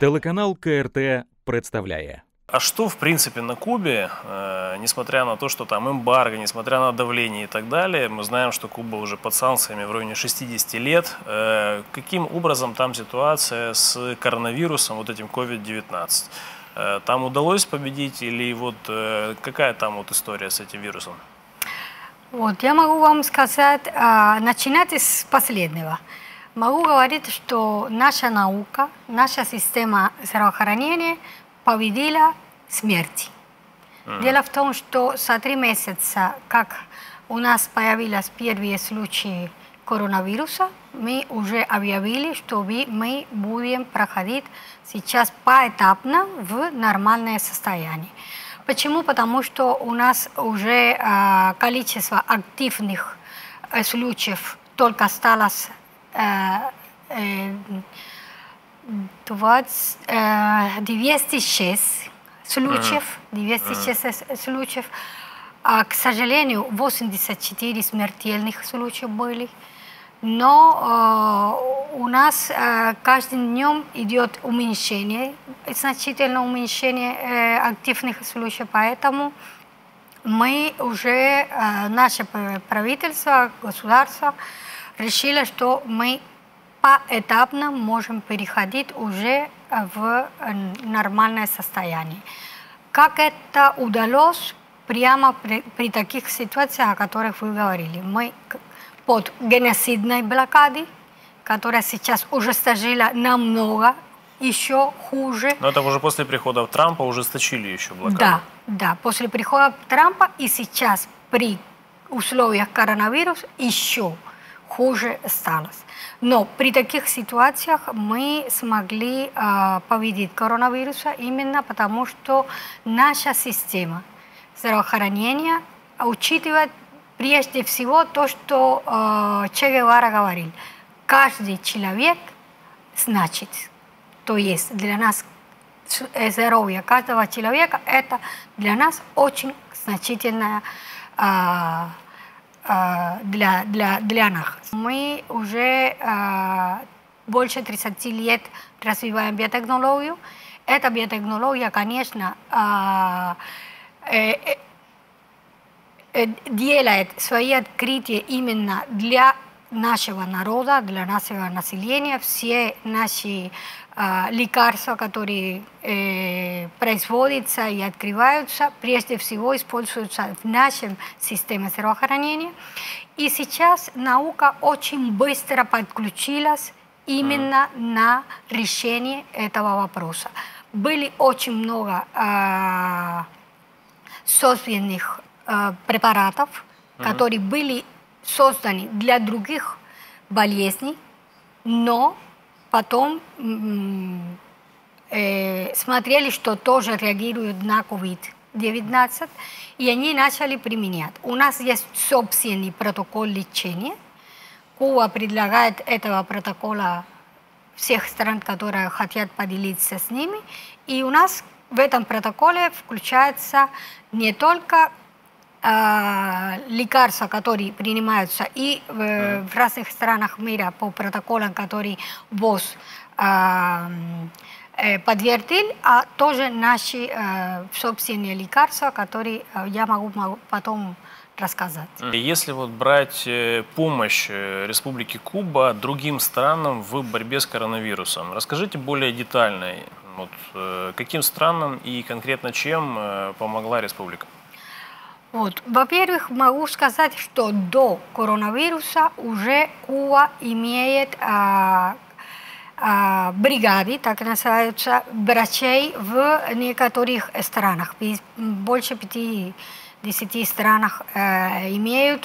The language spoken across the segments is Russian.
Телеканал КРТ представляє. А что, в принципе, на Кубе, несмотря на то, что там эмбарго, несмотря на давление и так далее, мы знаем, что Куба уже под санкциями в районе 60 лет. Каким образом там ситуация с коронавирусом, вот этим COVID-19? Там удалось победить или вот какая там вот история с этим вирусом? Вот, я могу вам сказать, начинать с последнего. Могу говорить, что наша наука, наша система здравоохранения победила смерть. Дело в том, что за 3 месяца, как у нас появились первые случаи коронавируса, мы уже объявили, что мы будем проходить сейчас поэтапно в нормальное состояние. Почему? Потому что у нас уже количество активных случаев только осталось 206 случаев, 206 случаев. А, к сожалению, 84 смертельных случая были. Но у нас каждым днем идет уменьшение, значительное уменьшение активных случаев, поэтому мы уже, наше правительство, государство решило, что мы поэтапно можем переходить уже в нормальное состояние. Как это удалось прямо при таких ситуациях, о которых вы говорили? Мы под геноцидной блокадой, которая сейчас ужесточила намного, еще хуже. Но это уже после прихода Трампа ужесточили еще блокаду. Да, да, после прихода Трампа и сейчас при условиях коронавируса еще хуже стало. Но при таких ситуациях мы смогли победить коронавирус именно потому, что наша система здравоохранения учитывает прежде всего то, что Че Гевара говорил. Каждый человек значит. То есть для нас здоровье каждого человека – это для нас очень значительное для нас. Мы уже больше 30 лет развиваем биотехнологию. Эта биотехнология, конечно, делает свои открытия именно для нашего народа, для нашего населения. Все наши лекарства, которые производятся и открываются, прежде всего используются в нашей системе здравоохранения. И сейчас наука очень быстро подключилась именно на решение этого вопроса. Были очень много созданных препаратов, которые были созданы для других болезней, но потом смотрели, что тоже реагируют на COVID-19, и они начали применять. У нас есть собственный протокол лечения. Куба предлагает этого протокола всех стран, которые хотят поделиться с ними. И у нас в этом протоколе включается не только лекарства, которые принимаются и в разных странах мира по протоколам, которые ВОЗ подтвердил, а тоже наши собственные лекарства, которые я могу потом рассказать. Если вот брать помощь Республики Куба другим странам в борьбе с коронавирусом, расскажите более детально, вот, каким странам и конкретно чем помогла республика? Вот. Во-первых, могу сказать, что до коронавируса уже Куба имеет бригады, так называются, врачей в некоторых странах. Больше 50 странах имеют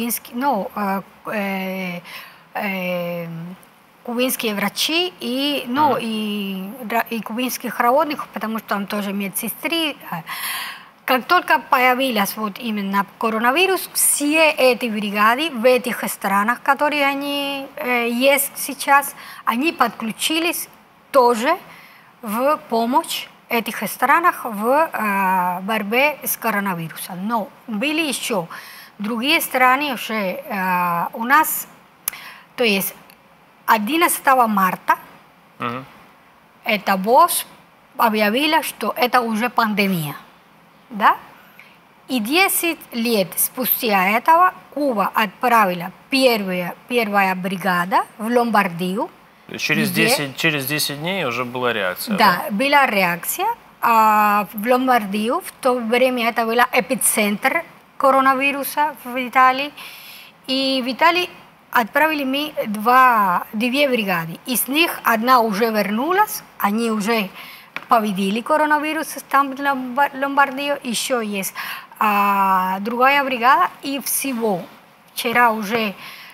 кубинские врачи и кубинских родных, потому что там тоже медсестры. Как только появился вот именно коронавирус, все эти бригады в этих странах, которые они есть сейчас, они подключились тоже в помощь этих странах в борьбе с коронавирусом. Но были еще другие страны уже у нас, то есть 11 марта эта ВОЗ объявила, что это уже пандемия. Да? И 10 лет спустя этого Куба отправила первая бригада в Ломбардию. Через 10 дней уже была реакция. Да, была реакция. В Ломбардию, в то время это был эпицентр коронавируса в Италии. И в Италии отправили мы две бригады. Из них одна уже вернулась, они уже победили коронавирус там в Ломбардию. Еще есть другая бригада. И всего вчера уже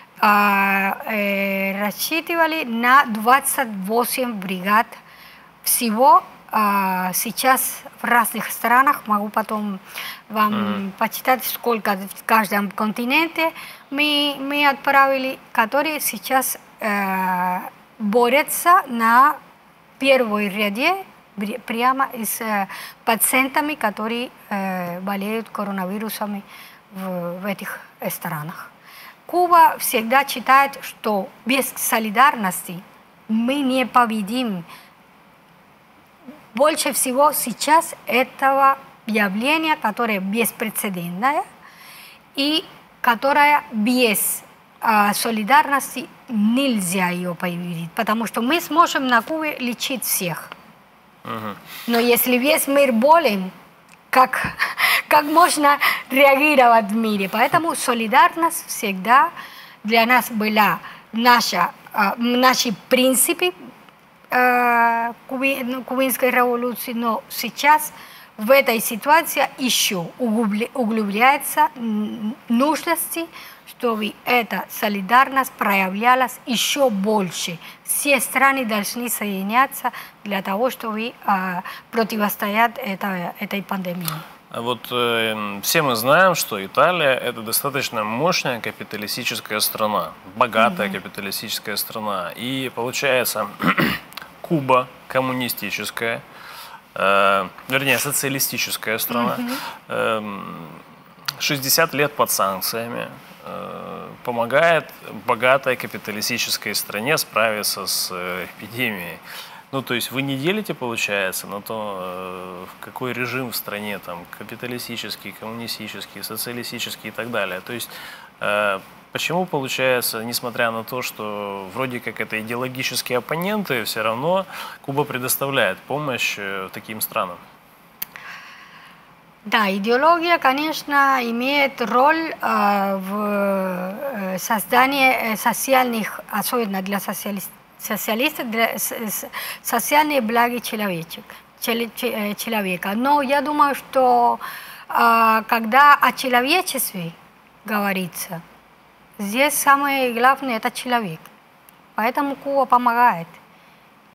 рассчитывали на 28 бригад. Всего сейчас в разных странах, могу потом вам почитать, сколько в каждом континенте мы отправили, которые сейчас борются на первой ряде прямо с пациентами, которые болеют коронавирусами в этих странах. Куба всегда считает, что без солидарности мы не победим. Больше всего сейчас этого явления, которое беспрецедентное и которое без солидарности нельзя ее победить, потому что мы сможем на Кубе лечить всех. Но если весь мир болен, как можно реагировать в мире? Поэтому солидарность всегда для нас была наши принципы кубинской революции, но сейчас в этой ситуации еще углубляется нужность, чтобы эта солидарность проявлялась еще больше. Все страны должны соединяться для того, чтобы противостоять этой пандемии. Вот все мы знаем, что Италия – это достаточно мощная капиталистическая страна, богатая капиталистическая страна. И получается, Куба коммунистическая, вернее, социалистическая страна, 60 лет под санкциями, помогает богатой капиталистической стране справиться с эпидемией. Ну, то есть вы не делите, получается, на то, какой режим в стране, там, капиталистический, коммунистический, социалистический и так далее. То есть почему, получается, несмотря на то, что вроде как это идеологические оппоненты, все равно Куба предоставляет помощь таким странам? Да, идеология, конечно, имеет роль в создании социальных, особенно для социалистов, для социальные блага человека. Но я думаю, что когда о человечестве говорится, здесь самое главное – это человек. Поэтому Куба помогает.